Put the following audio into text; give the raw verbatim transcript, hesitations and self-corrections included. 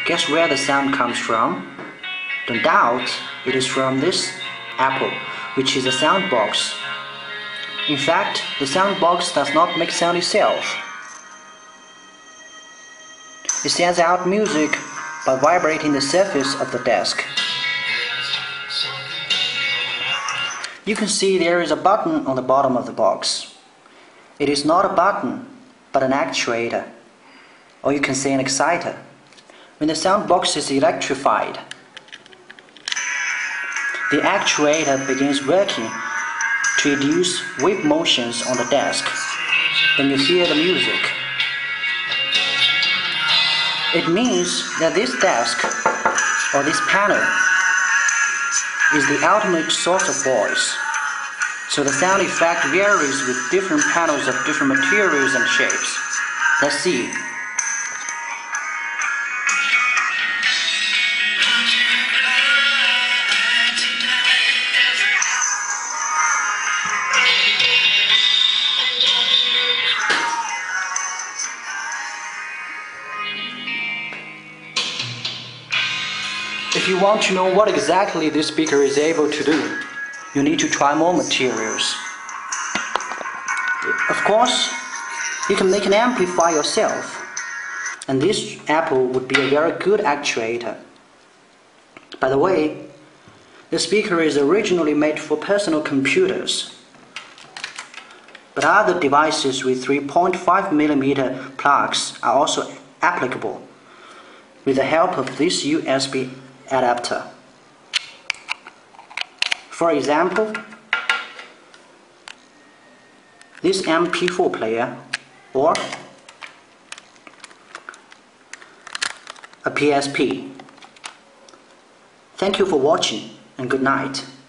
Guess where the sound comes from? Don't doubt, it is from this apple, which is a sound box. In fact, the sound box does not make sound itself. It sends out music by vibrating the surface of the desk. You can see there is a button on the bottom of the box. It is not a button, but an actuator, or you can say an exciter. When the sound box is electrified, the actuator begins working to induce wave motions on the desk. Then you hear the music. It means that this desk, or this panel, is the ultimate source of voice. So the sound effect varies with different panels of different materials and shapes. Let's see. If you want to know what exactly this speaker is able to do, you need to try more materials. Of course, you can make an amplifier yourself, and this apple would be a very good actuator. By the way, the speaker is originally made for personal computers, but other devices with three point five millimeter plugs are also applicable with the help of this U S B adapter. For example, this M P four player or a P S P. Thank you for watching and good night.